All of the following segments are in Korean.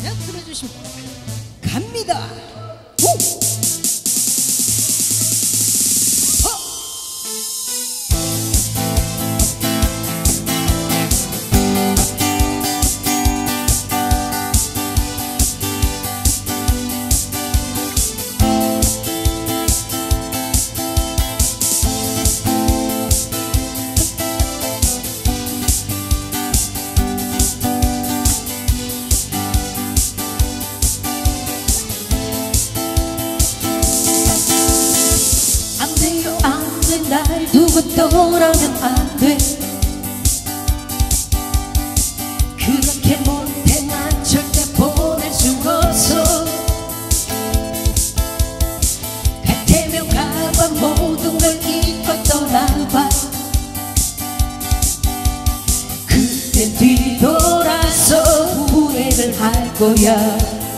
들어주시면 갑니다. 오! 날 두고 떠나면 안 돼. 그렇게 못해 난 절대 보낼 수 없어. 갈 테면 가봐. 모든 걸 잊고 떠나봐. 그땐 뒤돌아서 후회를 할 거야.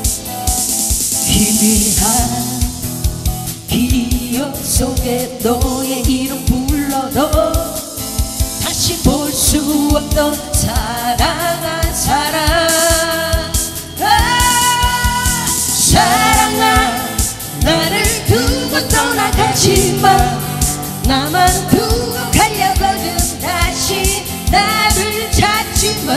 희미한 기억 속에 너의 이름 불러도 다시 볼 수 없던 사랑한 사랑. 사랑아 나를 두고 떠나가지마. 나만 두고 가려거든 다시 나를 찾지마.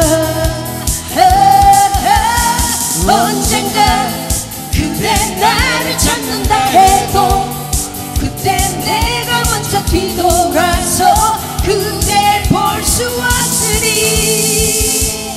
언젠가 그대 나를 찾는다 해도 그때 내가 먼저 뒤돌아서 그댈 볼 수 없으리.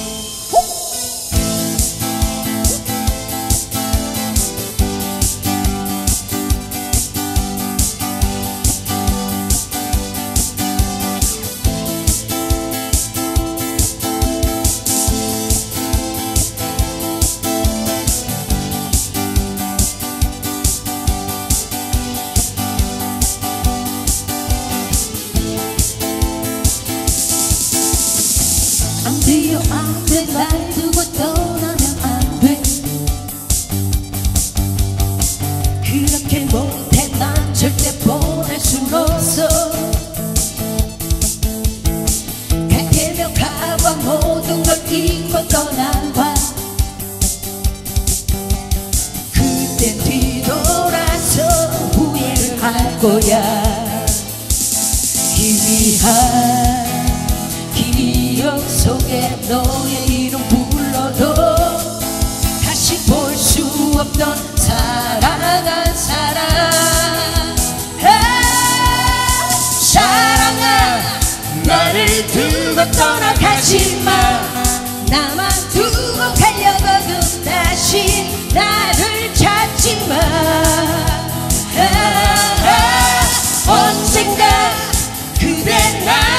안 돼요 안 돼. 날 두고 떠나면 안 돼. 그렇게 못해 난 절대 보낼 순 없어. 갈 테면 가봐. 모든 걸 잊고 떠나봐. 그땐 뒤돌아서 후회를 할 거야. 희미한 기억 속에 너의 이름 불러도 다시 볼 수 없던 사랑한 사랑. 사랑아 나를 두고 떠나가지마. 나만 두고 가려거든 다시 나를 찾지마. 언젠가 그대 나